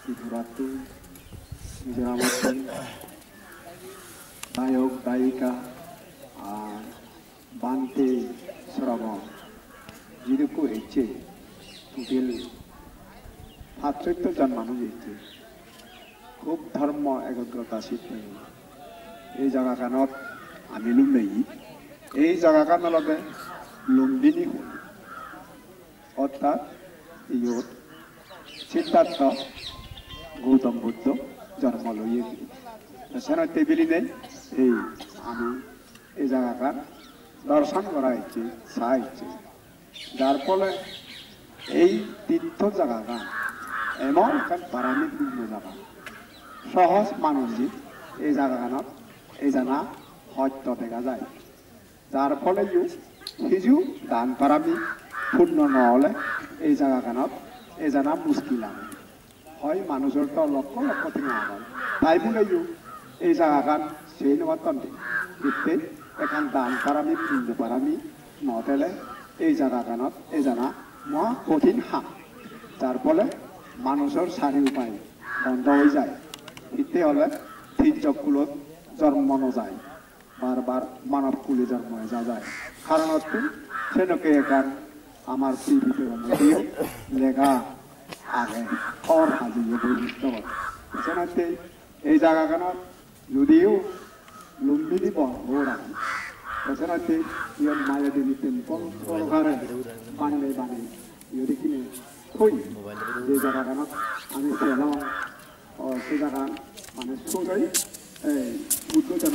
ibu ratu, menyelamatkan Dayok Dayika, Bante Surama, hidupku ece, tubil ভাতৃত্ব জন্মানো গৈছে খুব ধৰ্ম একগ্ৰতা সিদ্ধ এই জায়গাখনত আমি লুম্বেই এই জায়গাখনৰ লগে লুম্বিনী হ'ল অৰ্থাৎ ইয়ত সিদ্ধাৰ্থ গৌতম বুদ্ধ জন্ম লয়ে সেনা টেবিলিনে এই আমি এই জায়গাখান দর্শন করা হয়েছে চাইছে যার ফলে এই তীর্থ জায়গাখান এমন এখন পারামিপূর্ণ জায়গা সহজ মানুষই এই জায়গাখানত এই জানা সত্য দেখা যায় যার ফলে কিছু দান পারামি পূর্ণ নহলে এই জায়গাখানত এই জানা মুশকিল আনে হয় মানুষের তো লক্ষ লক্ষ থেকে আগায় তাই বলে এই জায়গাখান সেই নবাতন দিতে এখন দান পারামি পূর্ণ পারামি নদেলে এই জায়গাখানত এই জানা মহা কঠিন হাত যার ফলে মানুষের চারি উপায় বন্ধ হয়ে যায় ইতে হলে তির্যকুলত জন্ম নযায় বারবার মানব কুলে জন্ম হয়ে যায় কারণ সেনকে এখন আমার পৃথিবীর মধ্যে লেখা আগে খর হাজিয়ে বৈশিষ্ট্য সেনাতে এই জায়গাখানত যদিও লুম্বিনী বন্ধ রাখি সেনাতে ইয়ন মায়াদেবী টেম্পল সরকারে বানিয়ে বানিয়ে ইয়দি কিনে থই যে জায়গাখানত আমি সেলাম সে জায়গা মানে সোজাই বুদ্ধ জানা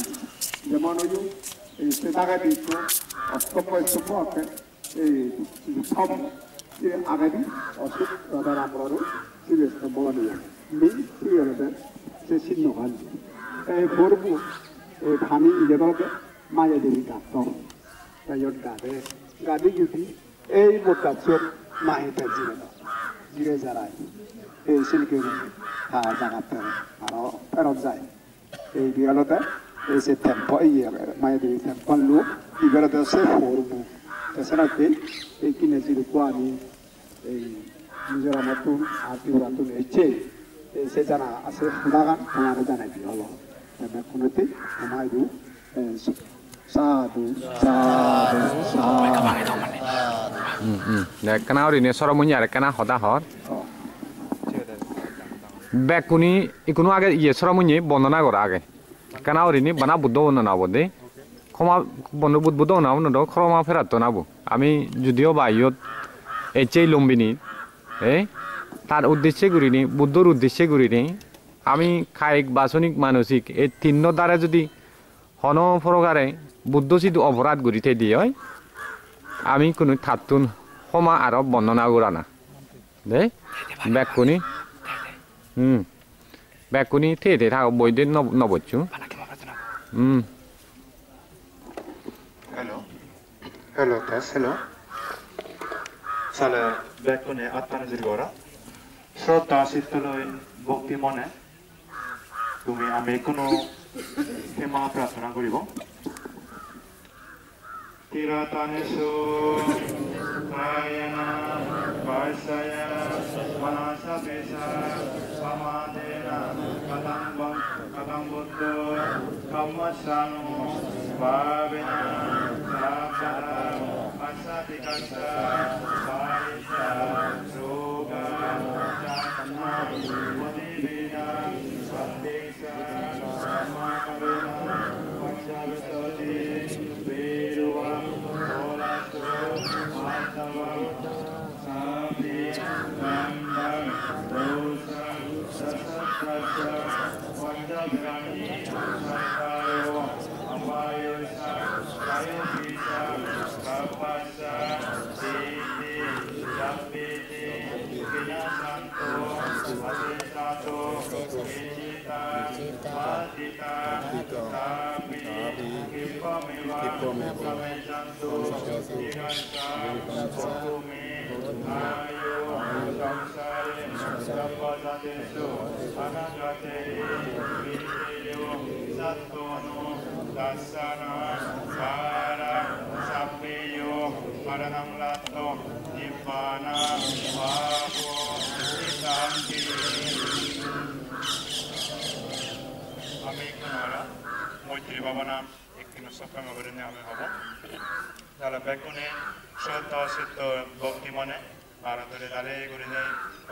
যেমন ওই সে জায়গায় দিচ্ছ অষ্টম স্তম্ভ আছে এই সব আগামী অশোক রাধার আমরারও সিরিয়াস স্তম্ভ বানিয়ে সিরিয়ালতে সে চিহ্ন খান এই গরবু এই ভামি ইলেভাবে মায়াদেবী গাত তাই গাদে গাদি গিয়ে এই বোটাচ্ছর মাহিতা জিরে যারাই এই শিল্পের জায়গাতে আরো ফেরত যায় এই বিয়ালতে এই সে টেম্পল মায়াদেবী টেম্পল লো বিয়ালতে সে ফোরবু সেনাকে এই কিনে জিরুকু আমি এই নিজের মতন আর তিউরাতুন এসে সে জানা আছে বাগান আমার জানাই দিয়ে হলো কোনোতে আমার সাধু সাধু সাধু karena ini sorong munyar karena hoda hor bekuni ikunu age iye sorong munyi bondona gora age karena ini bana buddho bondona bode koma bondo buddho na bondo kroma feratto na bu ami judio bayot echei lumbini তার উদ্দেশ্যে গুরিনি বুদ্ধর উদ্দেশ্যে গুরিনি আমি কায়িক বাসনিক মানসিক এই তিন দ্বারা যদি হন প্রকারে বুদ্ধ যদি অপরাধ গুরিতে দিয়ে হয় আমি কোনো থাতুন ক্ষমা আরো বর্ণনা করা না দে ব্যাকুনি ব্যাকুনি থে থাক বইদে নবচ্ছু হ্যালো হ্যালো তাস হ্যালো সালে ব্যাকুনে আত্মানজির গড়া শ্রদ্ধা শীতলয় ভক্তি মনে তুমি আমি কোনো ক্ষমা প্রার্থনা করিব Tiratanesu kayana vaisaya manasapesa pamadena kadam buddho kammasanu bhavena sabdara asatikasa vaisa roga jatana modivina vandesa samakavena vanchavasati Nibbana, Bhavo, Siddhanti, মৈত্রী ভাবনা একটি সক্ষম অবরণে আমি হব তাহলে বেগুনে শ্রদ্ধা চিত্ত ভক্তি মনে ভারতের দালে করে যাই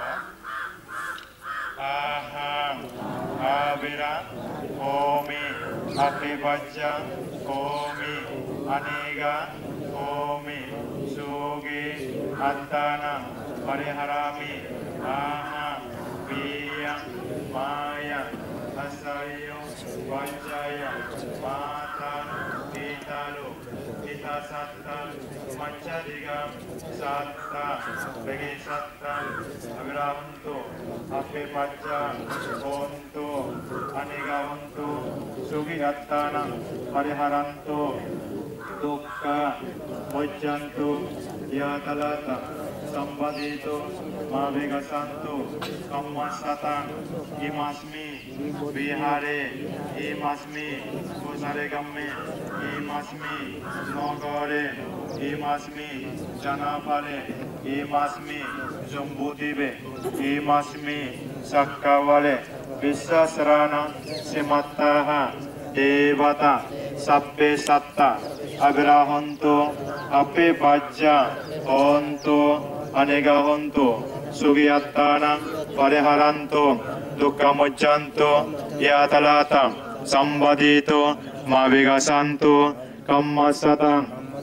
আহা আবিরা ওমি আপিবাজ্জা ওমি আনিগা ওমি সুগি আত্তানা পরিহরামি আহা বিয়া মায়া asayo panjaya mata titalu tita satta manchadiga satta begi satta agrahantu ape pajja ontu anigahantu sugihattana pariharantu dukkha mojjantu yatalata Sambadito, Mavigasantu, Kammasatan, Imasmi, Bihare, Imasmi, Kusaregamme, Imasmi, Nogore, Imasmi, Janapale, Imasmi, Jumbudibe, Imasmi, Sakkavale, Vissasrana, Simattaha, Devata, Sabbe Satta, Agrahantu, Ape Bajja, Ontu, Anegahantu, Sugiyattana, Pariharantu, Dukkhamujjantu, Yatalata, Sambadito, Mavigasantu, Kammasata,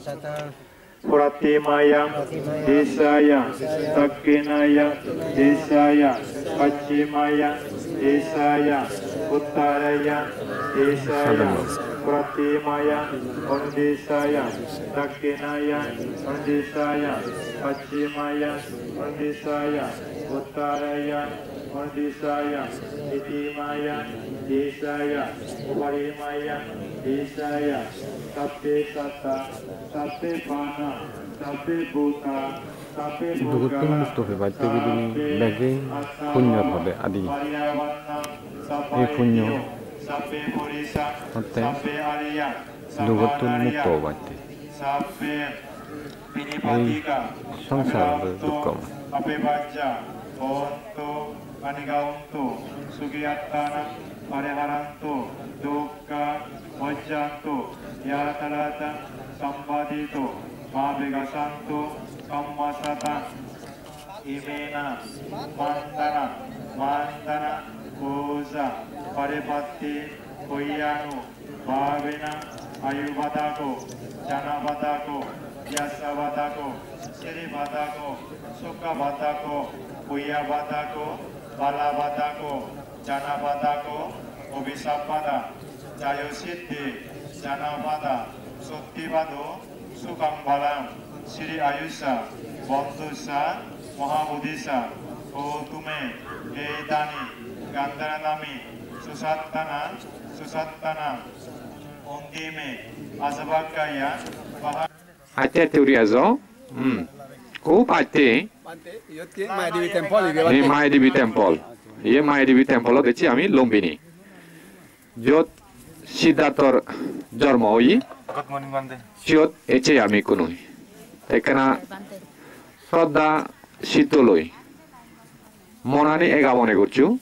Puratimaya, Desaya, Dakkinaya, Desaya, Pachimaya, Desaya, Uttaraya, Desaya, Pratimaya, Ondisaya, Dakkinaya, Ondisaya, Pachimaya, Ondisaya, Uttaraya, Ondisaya, Itimaya, Desaya, Uparimaya, Desaya, Sabbe Satta, Sabbe Pana, Sabbe Bhuta, Sabbe Bhuta, Mustafa baca begini bagi punya pada adi. Ini punya Mate Dugotun Mukto baca. Ini sangsara dukkam. Ape baca, onto, anigaunto, sugiyattana, pariharanto, dukkha, mojjanto, yatalata, sambadito, mavigasanto, kammasata, imena, mantana, puja, paripatti, koyanu, bhavina, ayubatako, janabatako, yasabatako, siribatako, sukhabatako, puyabatako, balabatako, janabatako, obisappada, jayosiddhi, janapata, suttibado, sukhambalam, siri ayusa, bondhusa, mahabudhisa, o tume, edani, gandharanami, susattana, ondime, asabakaya, Ate teori azo. Ko ate. MyDB Temple Ini MyDB Temple. Ini MyDB Temple lo kecil kami Lumbini. Jod Siddharthar Jarma oi. Good morning, Bande. Jod ece kami kunui. Tekana Shraddha Shitoloi. Monani ega mone করছু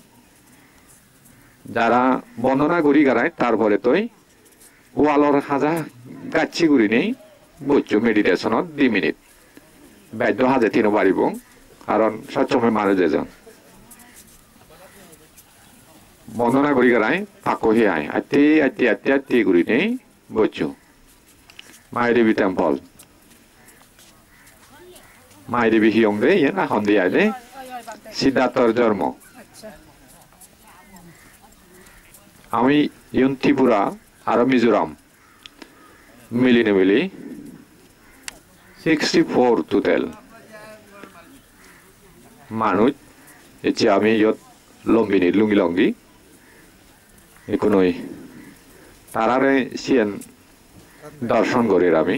যারা বন্দনা করি গারায় তারপরে তই ওয়ালর হাজা গাচ্ছি গুরি নেই বুঝছো মেডিটেশনত 2 minute বাধ্য হাজে তিনো পারিব কারণ সবসময় মানুষ যেজন বন্দনা করি গারায় পাকহি আয় আতে গুরি নেই বুঝছো মাইদেবী টেম্পল মাইদেবী হিয়ং রে না হন্দি আইলে সিদ্ধার্থর জন্ম আমি ইউন ত্রিপুরা আর মিজোরাম মিলি 64 টোটাল মানুষ এতে আমি ইয়ত লম্বিনি লুঙ্গি একুনই তারারে সিয়েন দর্শন করি আমি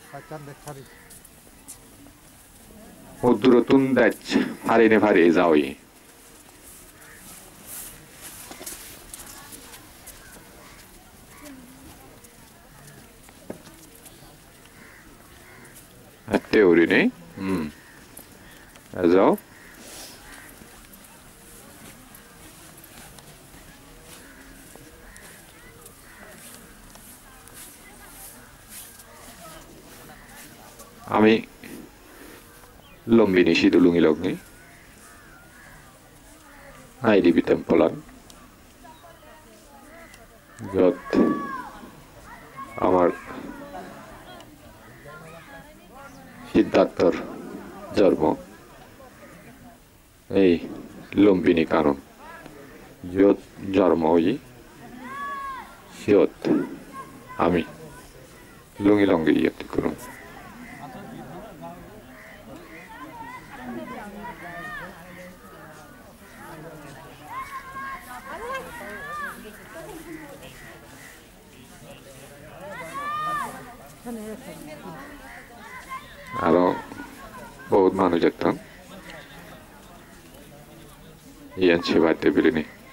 উদ্দুরতুন দাচ ফারি যাওই teori nih, Azo, আমি লম্বিনী সিদুলুঙি লগনি আইডিবি টেম্পলান য'ত আমাৰ সিদ্ধাৰ্থৰ জন্ম এই লম্বিনী কানন য'ত জন্ম হৈ সিহঁত আমি লুঙি লংগি ইয়াত কৰোঁ আৰু বহুত মানুহ যেতাম ইয়ান সেবাতে বিলিনি